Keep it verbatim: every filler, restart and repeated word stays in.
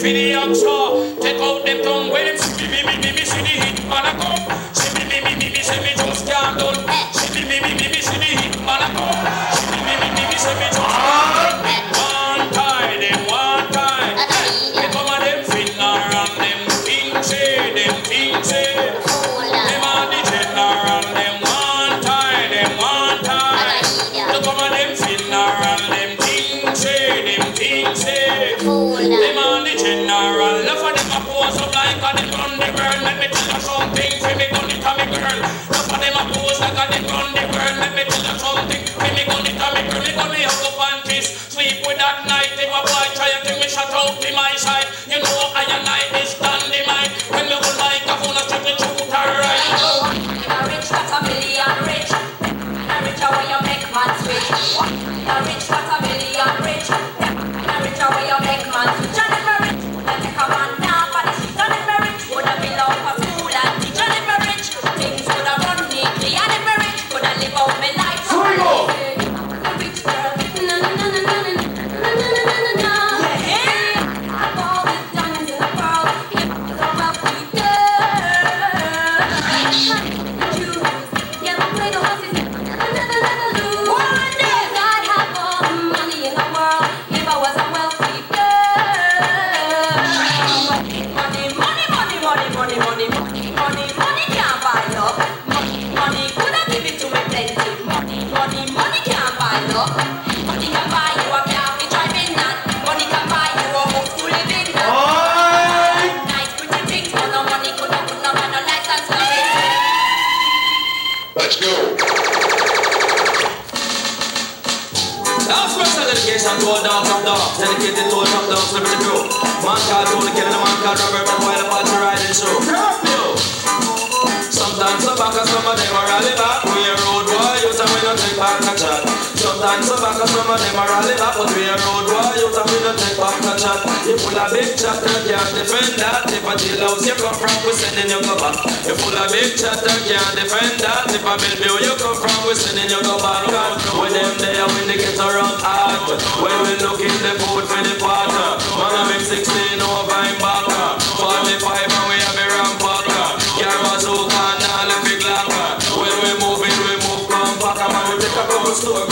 me the action. Take out them tongue when them see me, me, me, me, see the hit man a come. See me, me, me, me, me, see me just can't done. See me, me, me, me, me, see the hit man a come. See me, me, me, me, me, see me just can't done. One time, them one time. They come and them fiddler and them things say, them things say. Them are the general, them one time, them one time. They come and them fiddler and them things say, them things say. Them are the general. Love for them a pose up like a them run the world. Let me tell you something, for me gun it a me girl. Love for them a pose like a them run the world. Let me tell you something, for me gun it a me girl. Me gun me up up and kiss. Sleep with that night. If a boy try to me shut out to my side. You know I and I is dynamite. When me hold like a phone, I strip the truth alright. A rich got a million rich. A rich away you make man switch. A rich got a million rich. A rich away you make man switch. Johnny Merrick, you take a man down for the street. Johnny Merrick woulda been out for school and teach. Johnny Merrick, things woulda run neatly. Johnny Merrick woulda live out me life. So we go. A rich girl, na na na na na na na na na na na. Yeah. All the diamonds in the world, you're a wealthy girl. Jews, yellow play the horses. Na na na na na na. One day I'd have all the money in the world if I was a wealthy girl. Money, money, money, money, money, money, money, money, money can't buy love. Money, money coulda give it to me plenty. Money, money, money can't buy love. Money can buy you a car for driving that. Money can buy you a house to live in that. Nice pretty things, but no money coulda put no man on license to it. Let's go. Now special dedication to all dogs and dogs, dedicated to all top dogs, living the crew. Man called Tony, killing a man called Robert, and while the party riding show. Curfew! Sometimes some back and some of them are rally back. We a road boy, you tell me not take back a chat. Sometimes some back and some of them are rally back, but we a road boy, you tell me not take back a chat. You full of big chatter, can't defend that. If a jail house you come from, we sending you go back. You full of big chatter, can't defend that. If a Bellevue you come from, we sending you go back. When them there, when they get around hard. When we look in the food for the partner. Man I make sixteen over in back. forty-five and we have a rampacker. Carabazooka and all the big locker. When we move in, we move compact. Man we take a couple store.